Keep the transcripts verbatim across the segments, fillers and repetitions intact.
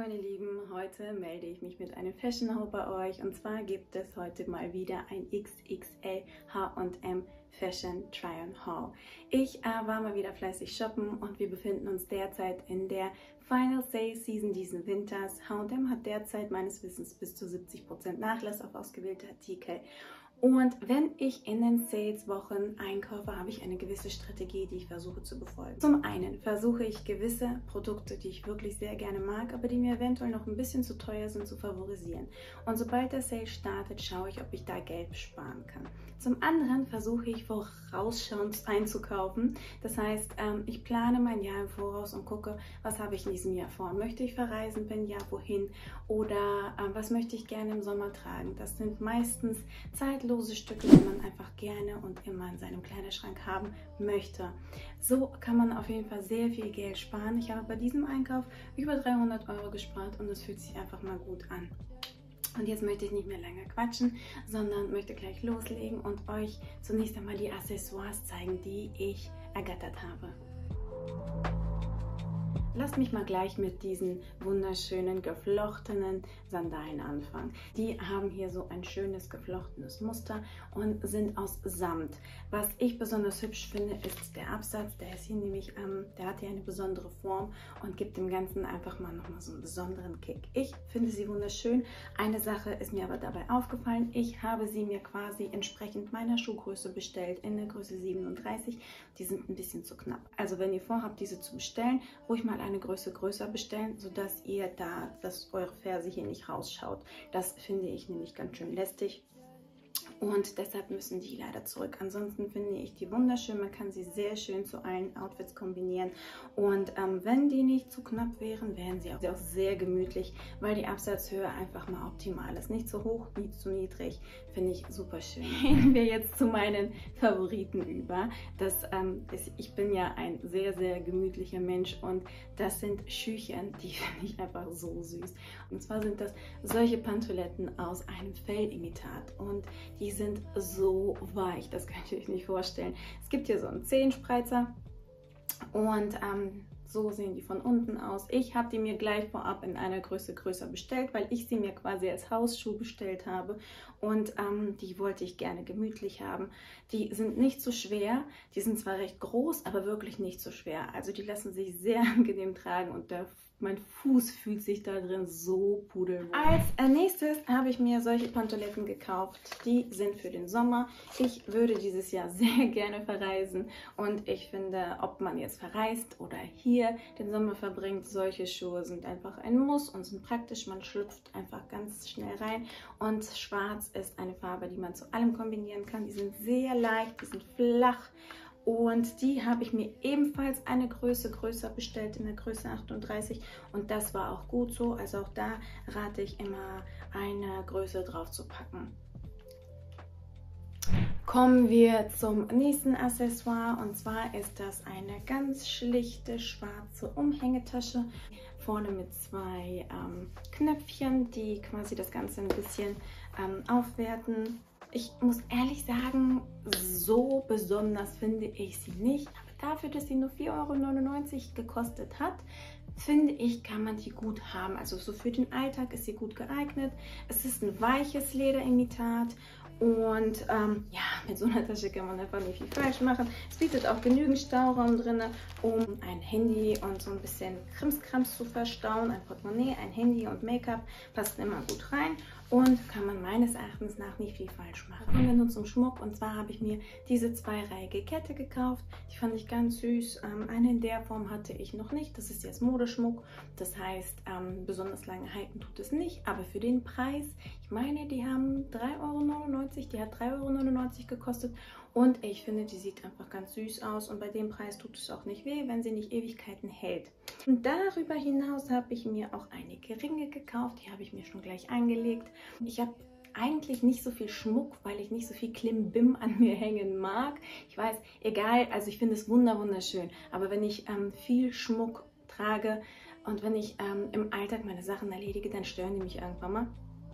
meine Lieben, heute melde ich mich mit einem Fashion Haul bei euch und zwar gibt es heute mal wieder ein X X L H und M Fashion Try-on Haul. Ich äh, war mal wieder fleißig shoppen und wir befinden uns derzeit in der Final Sale Season diesen Winters. H und M hat derzeit meines Wissens bis zu siebzig Prozent Nachlass auf ausgewählte Artikel. Und wenn ich in den Sales-Wochen einkaufe, habe ich eine gewisse Strategie, die ich versuche zu befolgen. Zum einen versuche ich gewisse Produkte, die ich wirklich sehr gerne mag, aber die mir eventuell noch ein bisschen zu teuer sind, zu favorisieren. Und sobald der Sale startet, schaue ich, ob ich da Geld sparen kann. Zum anderen versuche ich vorausschauend einzukaufen. Das heißt, ich plane mein Jahr im Voraus und gucke, was habe ich in diesem Jahr vor. Möchte ich verreisen? Wenn ja, wohin? Oder was möchte ich gerne im Sommer tragen? Das sind meistens zeitlose Stücke, die man einfach gerne und immer in seinem Kleiderschrank haben möchte. So kann man auf jeden Fall sehr viel Geld sparen. Ich habe bei diesem Einkauf über dreihundert Euro gespart und es fühlt sich einfach mal gut an. Und jetzt möchte ich nicht mehr lange quatschen, sondern möchte gleich loslegen und euch zunächst einmal die Accessoires zeigen, die ich ergattert habe. Lasst mich mal gleich mit diesen wunderschönen geflochtenen Sandalen anfangen. Die haben hier so ein schönes geflochtenes Muster und sind aus Samt. Was ich besonders hübsch finde, ist der Absatz. Der ist hier nämlich, ähm, der hat hier eine besondere Form und gibt dem Ganzen einfach mal nochmal so einen besonderen Kick. Ich finde sie wunderschön. Eine Sache ist mir aber dabei aufgefallen. Ich habe sie mir quasi entsprechend meiner Schuhgröße bestellt in der Größe siebenunddreißig. Die sind ein bisschen zu knapp. Also wenn ihr vorhabt, diese zu bestellen, ruhig mal eine Größe größer bestellen, sodass ihr da, dass eure Ferse hier nicht rausschaut. Das finde ich nämlich ganz schön lästig. Und deshalb müssen die leider zurück. Ansonsten finde ich die wunderschön. Man kann sie sehr schön zu allen Outfits kombinieren. Und ähm, wenn die nicht zu knapp wären, wären sie auch sehr gemütlich, weil die Absatzhöhe einfach mal optimal ist. Nicht zu hoch, nicht zu niedrig. Finde ich super schön. Gehen wir jetzt zu meinen Favoriten über. Das, ähm, ist, ich bin ja ein sehr, sehr gemütlicher Mensch und das sind Schüchen, die finde ich einfach so süß. Und zwar sind das solche Pantoletten aus einem Fellimitat und die sind so weich, das könnt ihr euch nicht vorstellen. Es gibt hier so einen Zehenspreizer und ähm, so sehen die von unten aus. Ich habe die mir gleich vorab in einer Größe größer bestellt, weil ich sie mir quasi als Hausschuh bestellt habe und ähm, die wollte ich gerne gemütlich haben. Die sind nicht so schwer, die sind zwar recht groß, aber wirklich nicht so schwer. Also die lassen sich sehr angenehm tragen und der Mein Fuß fühlt sich da drin so pudelwohl. Als nächstes habe ich mir solche Pantoletten gekauft. Die sind für den Sommer. Ich würde dieses Jahr sehr gerne verreisen. Und ich finde, ob man jetzt verreist oder hier den Sommer verbringt, solche Schuhe sind einfach ein Muss und sind praktisch. Man schlüpft einfach ganz schnell rein. Und schwarz ist eine Farbe, die man zu allem kombinieren kann. Die sind sehr leicht, die sind flach. Und die habe ich mir ebenfalls eine Größe größer bestellt, in der Größe achtunddreißig. Und das war auch gut so. Also auch da rate ich immer, eine Größe drauf zu packen. Kommen wir zum nächsten Accessoire. Und zwar ist das eine ganz schlichte schwarze Umhängetasche. Vorne mit zwei ähm, Knöpfchen, die quasi das Ganze ein bisschen ähm, aufwerten. Ich muss ehrlich sagen, so besonders finde ich sie nicht. Aber dafür, dass sie nur vier Euro neunundneunzig gekostet hat, finde ich, kann man die gut haben. Also so für den Alltag ist sie gut geeignet. Es ist ein weiches Lederimitat. Und ähm, ja, mit so einer Tasche kann man einfach nicht viel falsch machen. Es bietet auch genügend Stauraum drin, um ein Handy und so ein bisschen Krimskrams zu verstauen. Ein Portemonnaie, ein Handy und Make-up passt immer gut rein und kann man meines Erachtens nach nicht viel falsch machen. Kommen wir nun zum Schmuck und zwar habe ich mir diese zweireihige Kette gekauft. Die fand ich ganz süß. Ähm, eine in der Form hatte ich noch nicht. Das ist jetzt Modeschmuck. Das heißt, ähm, besonders lange halten tut es nicht, aber für den Preis, ich meine, die haben drei Euro neunundneunzig. Die hat drei Euro neunundneunzig gekostet und ich finde, die sieht einfach ganz süß aus und bei dem Preis tut es auch nicht weh, wenn sie nicht Ewigkeiten hält. Und darüber hinaus habe ich mir auch einige Ringe gekauft, die habe ich mir schon gleich eingelegt. Ich habe eigentlich nicht so viel Schmuck, weil ich nicht so viel Klimbim an mir hängen mag. Ich weiß, egal, also ich finde es wunder wunderschön, aber wenn ich ähm, viel Schmuck trage und wenn ich ähm, im Alltag meine Sachen erledige, dann stören die mich irgendwann mal.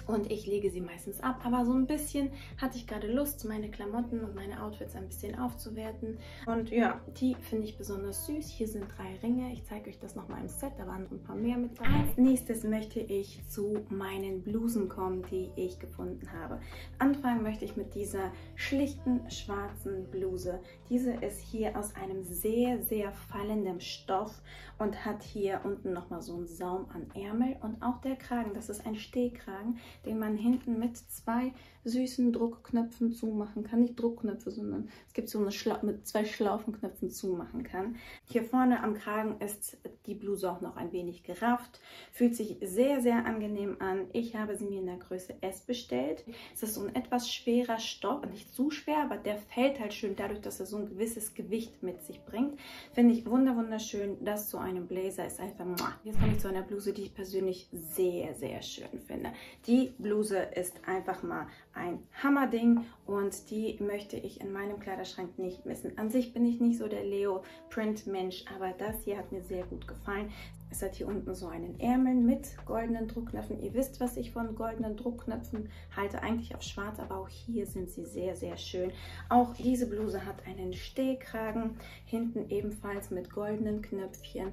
Und ich lege sie meistens ab, aber so ein bisschen hatte ich gerade Lust, meine Klamotten und meine Outfits ein bisschen aufzuwerten. Und ja, die finde ich besonders süß. Hier sind drei Ringe. Ich zeige euch das nochmal im Set, da waren noch ein paar mehr mit dabei. Als nächstes möchte ich zu meinen Blusen kommen, die ich gefunden habe. Anfangen möchte ich mit dieser schlichten schwarzen Bluse. Diese ist hier aus einem sehr, sehr fallenden Stoff und hat hier unten nochmal so einen Saum an Ärmel. Und auch der Kragen, das ist ein Stehkragen, den man hinten mit zwei süßen Druckknöpfen zumachen kann. Nicht Druckknöpfe, sondern es gibt so eine Schla mit zwei Schlaufenknöpfen zumachen kann. Hier vorne am Kragen ist die Bluse auch noch ein wenig gerafft. Fühlt sich sehr, sehr angenehm an. Ich habe sie mir in der Größe S bestellt. Es ist so ein etwas schwerer Stoff, nicht zu schwer, aber der fällt halt schön dadurch, dass er so ein gewisses Gewicht mit sich bringt. Finde ich wunderschön. Das zu einem Blazer ist einfach... Jetzt komme ich zu einer Bluse, die ich persönlich sehr, sehr schön finde. Die Bluse ist einfach mal ein Hammerding und die möchte ich in meinem Kleiderschrank nicht missen. An sich bin ich nicht so der Leo-Print-Mensch, aber das hier hat mir sehr gut gefallen. Es hat hier unten so einen Ärmel mit goldenen Druckknöpfen. Ihr wisst, was ich von goldenen Druckknöpfen halte, eigentlich auf schwarz, aber auch hier sind sie sehr, sehr schön. Auch diese Bluse hat einen Stehkragen, hinten ebenfalls mit goldenen Knöpfchen.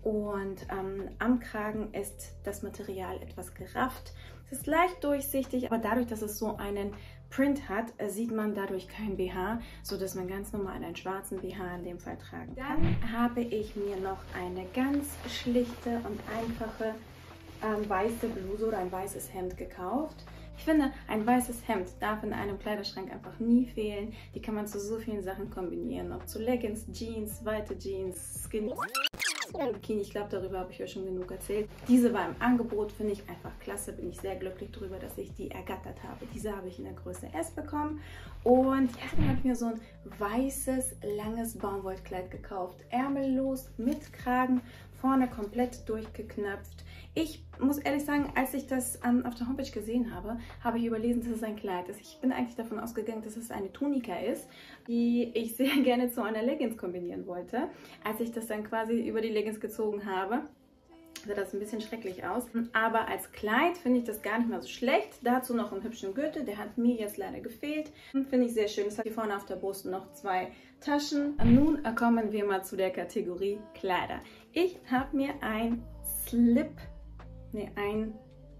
Und ähm, am Kragen ist das Material etwas gerafft. Es ist leicht durchsichtig, aber dadurch, dass es so einen Print hat, sieht man dadurch kein B H, sodass man ganz normal einen schwarzen B H in dem Fall tragen kann. Dann habe ich mir noch eine ganz schlichte und einfache ähm, weiße Bluse oder ein weißes Hemd gekauft. Ich finde, ein weißes Hemd darf in einem Kleiderschrank einfach nie fehlen. Die kann man zu so vielen Sachen kombinieren, ob zu Leggings, Jeans, weite Jeans, Skin... Bikini, ich glaube, darüber habe ich euch schon genug erzählt. Diese war im Angebot, finde ich einfach klasse. Bin ich sehr glücklich darüber, dass ich die ergattert habe. Diese habe ich in der Größe S bekommen. Und ja, dann habe ich mir so ein weißes, langes Baumwollkleid gekauft. Ärmellos, mit Kragen, vorne komplett durchgeknöpft. Ich muss ehrlich sagen, als ich das ähm, auf der Homepage gesehen habe, habe ich überlesen, dass es ein Kleid ist. Ich bin eigentlich davon ausgegangen, dass es eine Tunika ist, die ich sehr gerne zu einer Leggings kombinieren wollte. Als ich das dann quasi über die Leggings gezogen habe, sah das ein bisschen schrecklich aus. Aber als Kleid finde ich das gar nicht mal so schlecht. Dazu noch einen hübschen Gürtel, der hat mir jetzt leider gefehlt. Finde ich sehr schön. Es hat hier vorne auf der Brust noch zwei Taschen. Nun kommen wir mal zu der Kategorie Kleider. Ich habe mir ein Slip... Ne, ein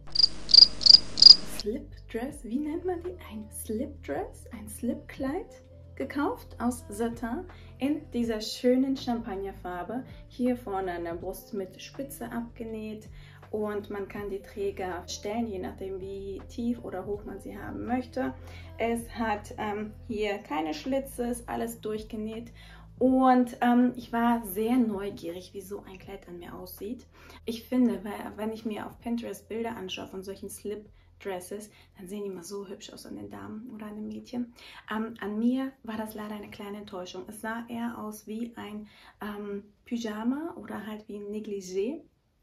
Slipdress, wie nennt man die? Ein Slipdress, ein Slipkleid gekauft aus Satin in dieser schönen Champagnerfarbe. Hier vorne an der Brust mit Spitze abgenäht und man kann die Träger stellen, je nachdem wie tief oder hoch man sie haben möchte. Es hat ähm, hier keine Schlitze, ist alles durchgenäht. Und ähm, ich war sehr neugierig, wie so ein Kleid an mir aussieht. Ich finde, wenn ich mir auf Pinterest Bilder anschaue von solchen Slip-Dresses, dann sehen die immer so hübsch aus an den Damen oder an den Mädchen. Ähm, an mir war das leider eine kleine Enttäuschung. Es sah eher aus wie ein ähm, Pyjama oder halt wie ein Negligé.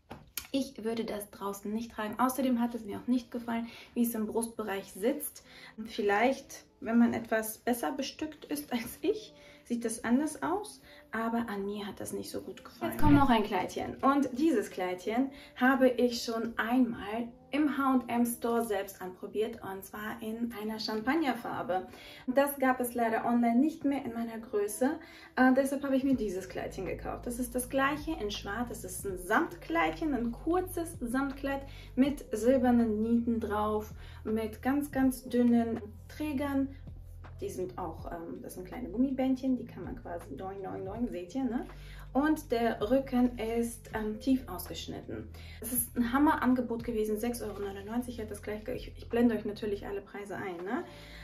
Ich würde das draußen nicht tragen. Außerdem hat es mir auch nicht gefallen, wie es im Brustbereich sitzt. Vielleicht, wenn man etwas besser bestückt ist als ich, sieht das anders aus, aber an mir hat das nicht so gut gefallen. Jetzt kommt noch ein Kleidchen und dieses Kleidchen habe ich schon einmal im H und M Store selbst anprobiert und zwar in einer Champagnerfarbe. Das gab es leider online nicht mehr in meiner Größe, äh, deshalb habe ich mir dieses Kleidchen gekauft. Das ist das gleiche in schwarz, das ist ein Samtkleidchen, ein kurzes Samtkleid mit silbernen Nieten drauf, mit ganz, ganz dünnen Trägern. Die sind auch, ähm, das sind kleine Gummibändchen, die kann man quasi doing, doing, doing, seht ihr, ne? Und der Rücken ist ähm, tief ausgeschnitten. Es ist ein Hammerangebot gewesen, sechs Euro neunundneunzig hat das gleich, ich, ich blende euch natürlich alle Preise ein, ne?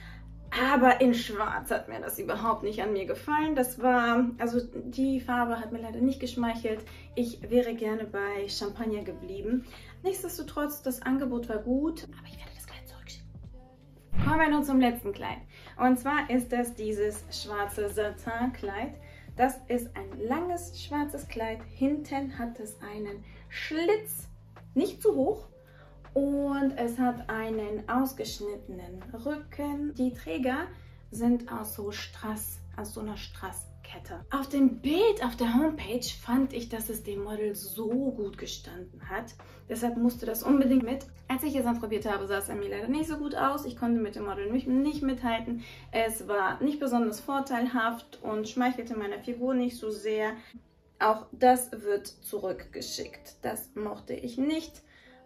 Aber in schwarz hat mir das überhaupt nicht an mir gefallen. Das war, also die Farbe hat mir leider nicht geschmeichelt. Ich wäre gerne bei Champagner geblieben. Nichtsdestotrotz, das Angebot war gut, aber ich werde das Kleid zurückschicken. Kommen wir nun zum letzten Kleid. Und zwar ist das dieses schwarze Satin-Kleid. Das ist ein langes schwarzes Kleid. Hinten hat es einen Schlitz, nicht zu hoch. Und es hat einen ausgeschnittenen Rücken. Die Träger sind aus so Strass, aus so einer Strass Kette. Auf dem Bild auf der Homepage fand ich, dass es dem Model so gut gestanden hat. Deshalb musste das unbedingt mit. Als ich es anprobiert habe, sah es an mir leider nicht so gut aus. Ich konnte mit dem Model nicht, nicht mithalten. Es war nicht besonders vorteilhaft und schmeichelte meiner Figur nicht so sehr. Auch das wird zurückgeschickt. Das mochte ich nicht.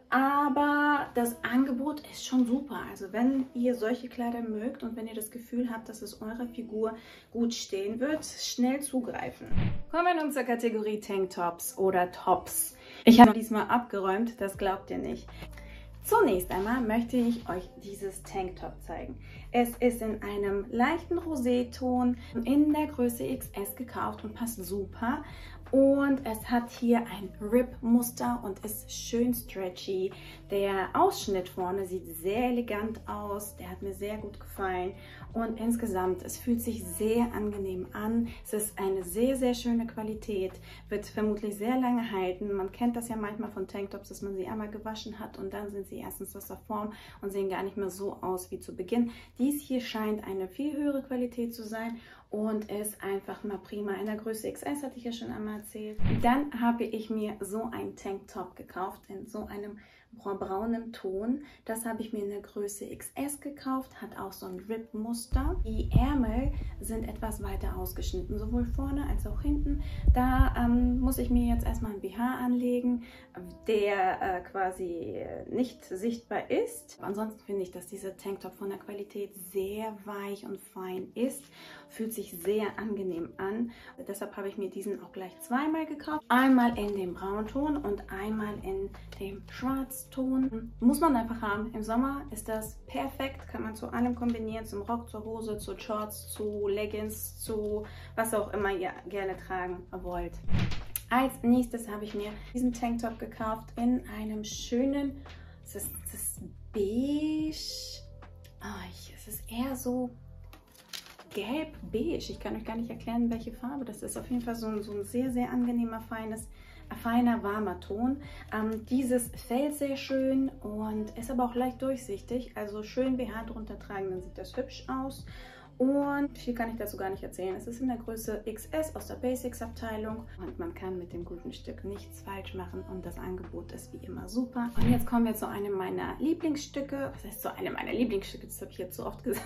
Aber das Angebot ist schon super. Also wenn ihr solche Kleider mögt und wenn ihr das Gefühl habt, dass es eurer Figur gut stehen wird, schnell zugreifen. Kommen wir nun zur Kategorie Tanktops oder Tops. Ich habe diesmal abgeräumt, das glaubt ihr nicht. Zunächst einmal möchte ich euch dieses Tanktop zeigen. Es ist in einem leichten Roséton in der Größe X S gekauft und passt super. Und es hat hier ein Rip-Muster und ist schön stretchy. Der Ausschnitt vorne sieht sehr elegant aus. Der hat mir sehr gut gefallen. Und insgesamt, es fühlt sich sehr angenehm an. Es ist eine sehr, sehr schöne Qualität. Wird vermutlich sehr lange halten. Man kennt das ja manchmal von Tanktops, dass man sie einmal gewaschen hat und dann sind sie erstens aus der Form und sehen gar nicht mehr so aus wie zu Beginn. Dies hier scheint eine viel höhere Qualität zu sein. Und ist einfach mal prima. In der Größe X S hatte ich ja schon einmal erzählt. Dann habe ich mir so einen Tanktop gekauft in so einem braunen Ton. Das habe ich mir in der Größe X S gekauft. Hat auch so ein Rip-Muster. Die Ärmel sind etwas weiter ausgeschnitten, sowohl vorne als auch hinten. Da ähm, muss ich mir jetzt erstmal einen B H anlegen, der äh, quasi nicht sichtbar ist. Ansonsten finde ich, dass dieser Tanktop von der Qualität sehr weich und fein ist. Fühlt sich sehr angenehm an. Deshalb habe ich mir diesen auch gleich zweimal gekauft. Einmal in dem Braunton und einmal in dem Schwarzton. Muss man einfach haben. Im Sommer ist das perfekt. Kann man zu allem kombinieren. Zum Rock, zur Hose, zu Shorts, zu Leggings, zu was auch immer ihr gerne tragen wollt. Als nächstes habe ich mir diesen Tanktop gekauft in einem schönen, es ist, es ist beige. Oh, ich, es ist eher so gelb-beige. Ich kann euch gar nicht erklären, welche Farbe das ist. Auf jeden Fall so ein, so ein sehr, sehr angenehmer, feines, feiner, warmer Ton. Ähm, dieses fällt sehr schön und ist aber auch leicht durchsichtig. Also schön B H drunter tragen, dann sieht das hübsch aus. Und viel kann ich dazu gar nicht erzählen. Es ist in der Größe X S aus der Basics Abteilung und man kann mit dem guten Stück nichts falsch machen und das Angebot ist wie immer super. Und jetzt kommen wir zu einem meiner Lieblingsstücke. Was heißt zu einem meiner Lieblingsstücke? Das habe ich jetzt so oft gesagt.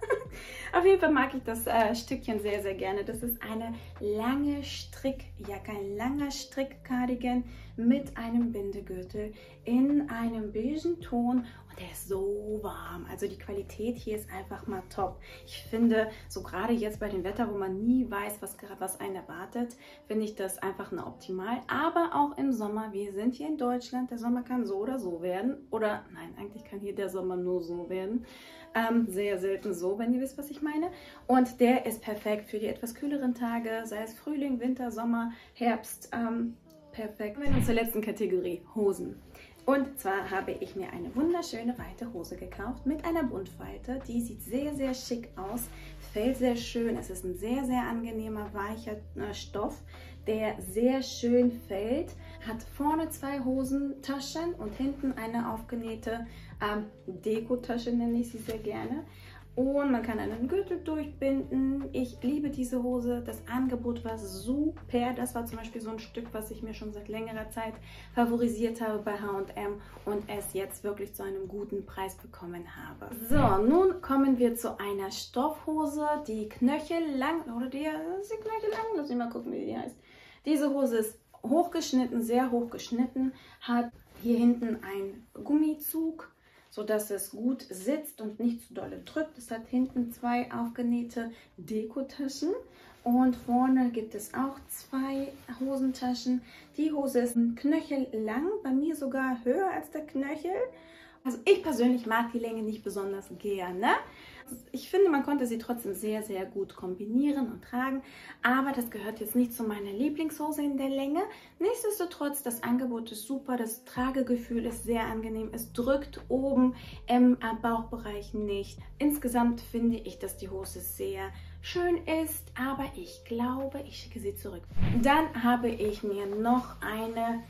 Auf jeden Fall mag ich das äh, Stückchen sehr, sehr gerne. Das ist eine lange Strickjacke, ein langer Strickcardigan mit einem Bindegürtel in einem beigen Ton und der ist so warm. Also die Qualität hier ist einfach mal top. Ich finde, so gerade jetzt bei dem Wetter, wo man nie weiß, was, was einen erwartet, finde ich das einfach nur optimal. Aber auch im Sommer, wir sind hier in Deutschland, der Sommer kann so oder so werden. Oder nein, eigentlich kann hier der Sommer nur so werden. Ähm, sehr selten so, wenn ihr wisst, was ich meine. Und der ist perfekt für die etwas kühleren Tage, sei es Frühling, Winter, Sommer, Herbst. Ähm, perfekt. Kommen wir nun zur letzten Kategorie, Hosen. Und zwar habe ich mir eine wunderschöne weite Hose gekauft mit einer Buntfalte. Die sieht sehr, sehr schick aus, fällt sehr schön. Es ist ein sehr, sehr angenehmer, weicher äh, Stoff, der sehr schön fällt. Hat vorne zwei Hosentaschen und hinten eine aufgenähte ähm, Dekotasche, nenne ich sie sehr gerne. Und man kann einen Gürtel durchbinden. Ich liebe diese Hose. Das Angebot war super. Das war zum Beispiel so ein Stück, was ich mir schon seit längerer Zeit favorisiert habe bei H und M und es jetzt wirklich zu einem guten Preis bekommen habe. So, nun kommen wir zu einer Stoffhose, die knöchellang, oder die, ist die knöchellang? Lass mich mal gucken, wie die heißt. Diese Hose ist hochgeschnitten, sehr hoch geschnitten, hat hier hinten einen Gummizug, sodass es gut sitzt und nicht zu dolle drückt. Es hat hinten zwei aufgenähte Dekotaschen und vorne gibt es auch zwei Hosentaschen. Die Hose ist ein Knöchel lang, bei mir sogar höher als der Knöchel. Also ich persönlich mag die Länge nicht besonders gerne. Ich finde, man konnte sie trotzdem sehr, sehr gut kombinieren und tragen, aber das gehört jetzt nicht zu meiner Lieblingshose in der Länge. Nichtsdestotrotz, das Angebot ist super, das Tragegefühl ist sehr angenehm, es drückt oben im Bauchbereich nicht. Insgesamt finde ich, dass die Hose sehr schön ist, aber ich glaube, ich schicke sie zurück. Dann habe ich mir noch eine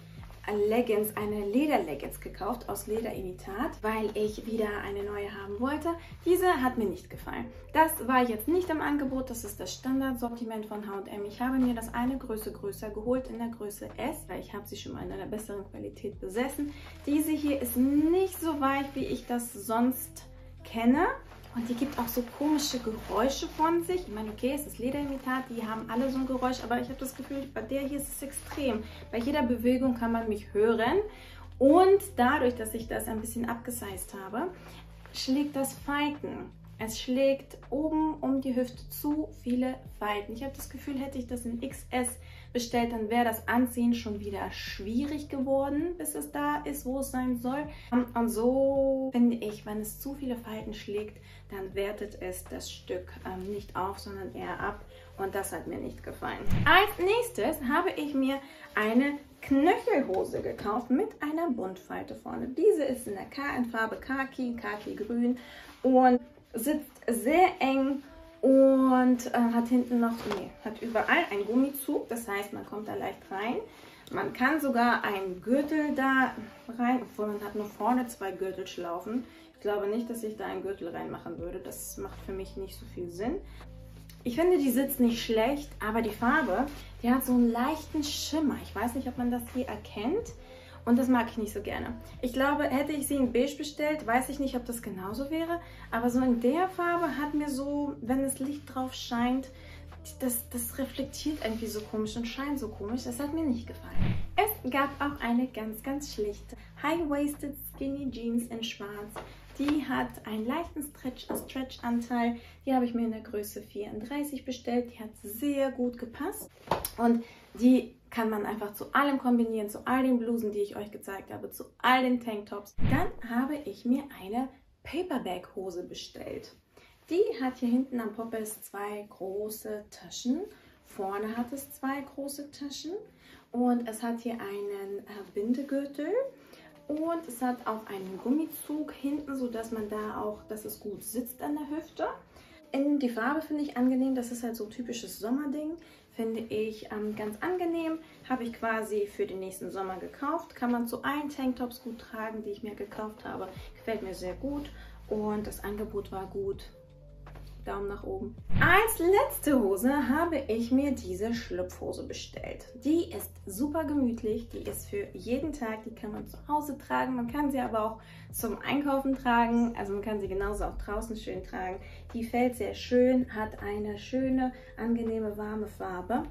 Leggings, eine Leder-Leggings gekauft aus Lederimitat, weil ich wieder eine neue haben wollte. Diese hat mir nicht gefallen. Das war jetzt nicht im Angebot, das ist das Standardsortiment von H und M. Ich habe mir das eine Größe größer geholt, in der Größe S, weil ich habe sie schon mal in einer besseren Qualität besessen. Diese hier ist nicht so weich, wie ich das sonst kenne. Und die gibt auch so komische Geräusche von sich. Ich meine, okay, es ist Lederimitat, die haben alle so ein Geräusch, aber ich habe das Gefühl, bei der hier ist es extrem. Bei jeder Bewegung kann man mich hören. Und dadurch, dass ich das ein bisschen abgesized habe, schlägt das Falten. Es schlägt oben um die Hüfte zu viele Falten. Ich habe das Gefühl, hätte ich das in X S bestellt, dann wäre das Anziehen schon wieder schwierig geworden, bis es da ist, wo es sein soll. Und so finde ich, wenn es zu viele Falten schlägt, dann wertet es das Stück ähm, nicht auf, sondern eher ab. Und das hat mir nicht gefallen. Als nächstes habe ich mir eine Knöchelhose gekauft mit einer Buntfalte vorne. Diese ist in der K in Farbe Khaki, Khaki-Grün und sitzt sehr eng und äh, hat hinten noch, nee, hat überall einen Gummizug, das heißt, man kommt da leicht rein. Man kann sogar einen Gürtel da rein, obwohl man hat nur vorne zwei Gürtelschlaufen. Ich glaube nicht, dass ich da einen Gürtel reinmachen würde, das macht für mich nicht so viel Sinn. Ich finde, die sitzt nicht schlecht, aber die Farbe, die hat so einen leichten Schimmer. Ich weiß nicht, ob man das hier erkennt. Und das mag ich nicht so gerne. Ich glaube, hätte ich sie in beige bestellt, weiß ich nicht, ob das genauso wäre. Aber so in der Farbe hat mir so, wenn das Licht drauf scheint, das, das reflektiert irgendwie so komisch und scheint so komisch. Das hat mir nicht gefallen. Es gab auch eine ganz, ganz schlichte High-Waisted Skinny Jeans in schwarz. Die hat einen leichten Stretch-Anteil. Die habe ich mir in der Größe vierunddreißig bestellt. Die hat sehr gut gepasst. Und die kann man einfach zu allem kombinieren, zu all den Blusen, die ich euch gezeigt habe, zu all den Tanktops. Dann habe ich mir eine Paperback-Hose bestellt. Die hat hier hinten am Poppes zwei große Taschen. Vorne hat es zwei große Taschen. Und es hat hier einen äh, Bindegürtel. Und es hat auch einen Gummizug hinten, sodass man da auch, dass es gut sitzt an der Hüfte. In die Farbe finde ich angenehm, das ist halt so ein typisches Sommerding. Finde ich ähm, ganz angenehm. Habe ich quasi für den nächsten Sommer gekauft. Kann man zu allen Tanktops gut tragen, die ich mir gekauft habe. Gefällt mir sehr gut und das Angebot war gut. Daumen nach oben. Als letzte Hose habe ich mir diese Schlüpfhose bestellt. Die ist super gemütlich, die ist für jeden Tag, die kann man zu Hause tragen, man kann sie aber auch zum Einkaufen tragen, also man kann sie genauso auch draußen schön tragen. Die fällt sehr schön, hat eine schöne, angenehme, warme Farbe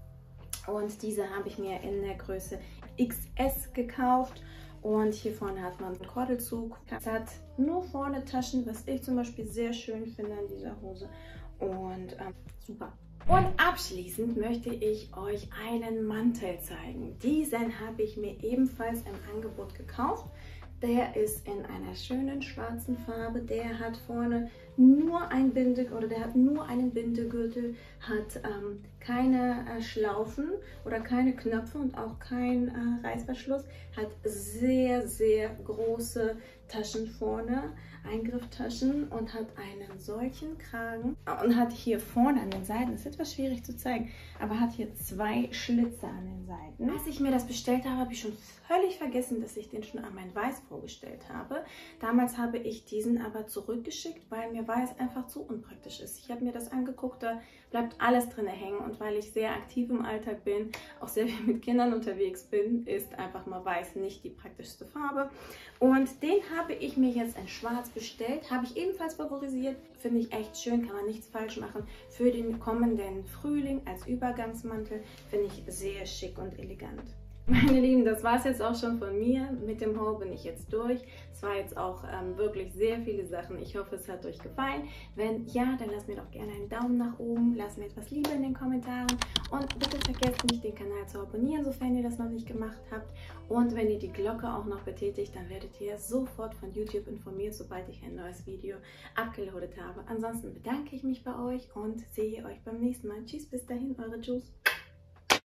und diese habe ich mir in der Größe X S gekauft. Und hier vorne hat man einen Kordelzug. Es hat nur vorne Taschen, was ich zum Beispiel sehr schön finde an dieser Hose. Und ähm, super. Und abschließend möchte ich euch einen Mantel zeigen. Diesen habe ich mir ebenfalls im Angebot gekauft. Der ist in einer schönen schwarzen Farbe. Der hat vorne nur ein Binde oder der hat nur einen Bindegürtel, hat ähm, keine äh, Schlaufen oder keine Knöpfe und auch kein äh, Reißverschluss. Hat sehr, sehr große Taschen vorne, Eingrifftaschen und hat einen solchen Kragen und hat hier vorne an den Seiten, das ist etwas schwierig zu zeigen, aber hat hier zwei Schlitze an den Seiten. Als ich mir das bestellt habe, habe ich schon völlig vergessen, dass ich den schon an mein Weiß vorgestellt habe. Damals habe ich diesen aber zurückgeschickt, weil mir Weiß einfach zu unpraktisch ist. Ich habe mir das angeguckt, da bleibt alles drin hängen und weil ich sehr aktiv im Alltag bin, auch sehr viel mit Kindern unterwegs bin, ist einfach mal Weiß nicht die praktischste Farbe. Und den habe ich mir jetzt in Schwarz bestellt, habe ich ebenfalls favorisiert, finde ich echt schön, kann man nichts falsch machen. Für den kommenden Frühling als Übergangsmantel finde ich sehr schick und elegant. Meine Lieben, das war es jetzt auch schon von mir. Mit dem Haul bin ich jetzt durch. Es war jetzt auch ähm, wirklich sehr viele Sachen. Ich hoffe, es hat euch gefallen. Wenn ja, dann lasst mir doch gerne einen Daumen nach oben. Lasst mir etwas Liebe in den Kommentaren. Und bitte vergesst nicht, den Kanal zu abonnieren, sofern ihr das noch nicht gemacht habt. Und wenn ihr die Glocke auch noch betätigt, dann werdet ihr sofort von YouTube informiert, sobald ich ein neues Video abgeloadet habe. Ansonsten bedanke ich mich bei euch und sehe euch beim nächsten Mal. Tschüss, bis dahin, eure Juice.